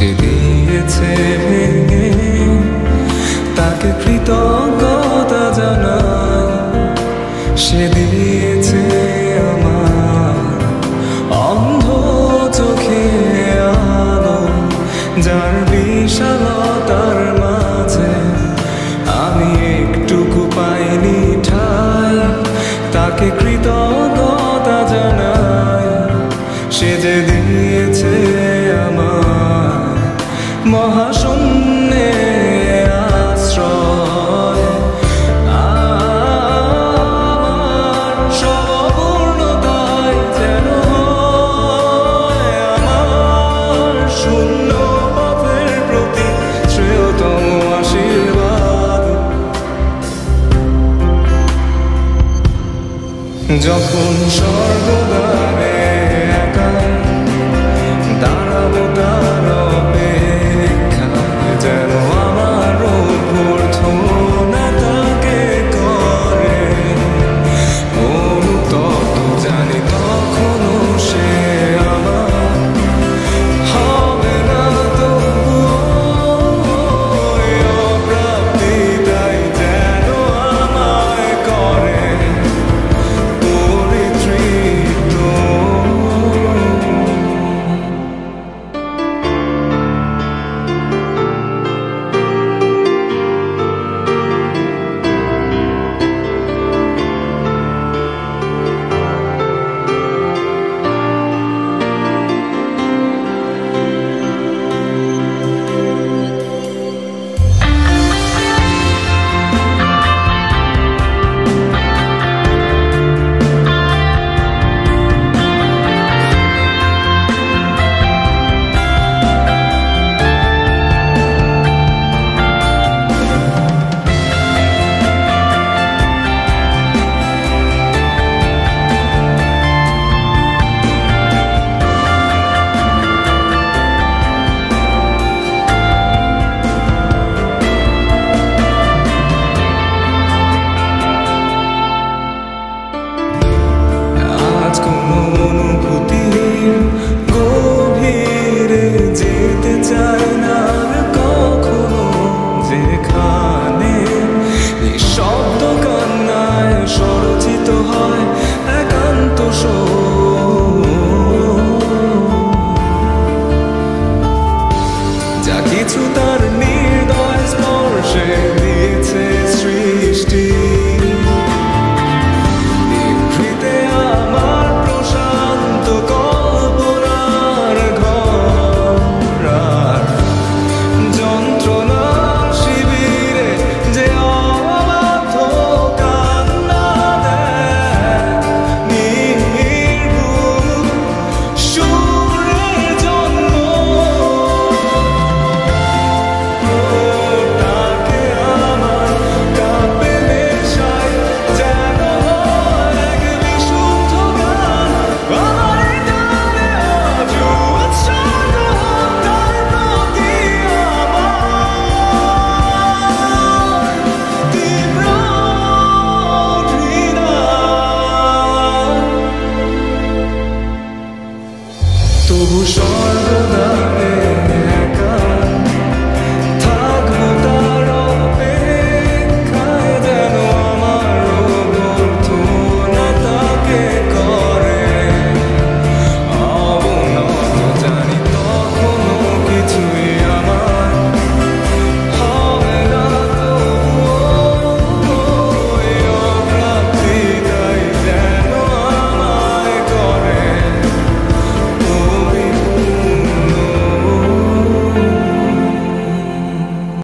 দিয়েছে ভেঙে, তাকে কৃতজ্ঞতা জানাই। সে দিয়েছে আমার অন্ধ চোখে আলো, যার বিশালতার মাঝে আমি একটুকু পাইনি ঠাই। তাকে কৃতজ্ঞতা জানাই। সে যে দিয়েছে আমার মহাশূন্যে আশ্রয়, আমার সম্পূর্ণতায় যেন হয় আমার শূন্য পথের প্রতি শ্রেয়তম আশীর্বাদ। যখন স্বর্গদ্বারে একা দাঁড়াবো তার অপেক্ষায়, যেন আমার অভ্যর্থনা তাকে করে অনুতপ্ত। জানি তখনও সে আমার হবে না, তবুও অপ্রাপ্তি তাই যেন আমায় করে পরিতৃপ্ত। আজ কোনো অনুভূতির গভীরে যেতে চাই না আর কখনো, যেখানে নিঃশব্দ কান্নায় স্বরচিত হয় একান্ত শোক। যা কিছু তার নির্দয় স্পর্শে দিয়েছে সৃষ্টি, তবু সর্বদা